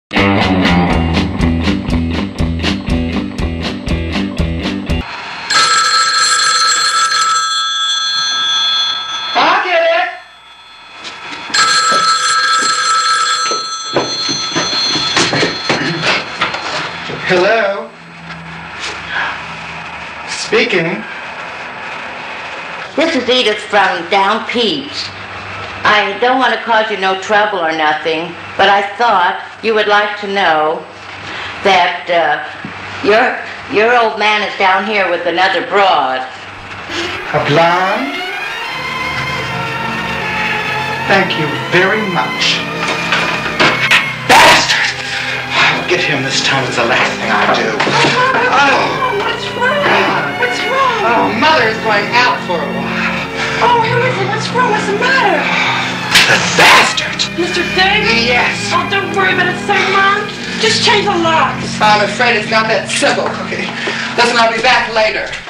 Hello? Speaking. This is Edith from Down Peach. I don't want to cause you no trouble or nothing, but I thought you would like to know that your old man is down here with another broad. A blonde? Thank you very much. Bastard! I'll get him this time. It's the last thing I do. Oh, what's wrong? What's wrong? Oh, Mother is going out for a while. Oh, who is it? What's wrong? What's the matter? The bastard! Mr. Davis? Yes. Oh, don't worry about it, sir, Mom. Just change the locks. I'm afraid it's not that simple, Cookie. Listen, I'll be back later.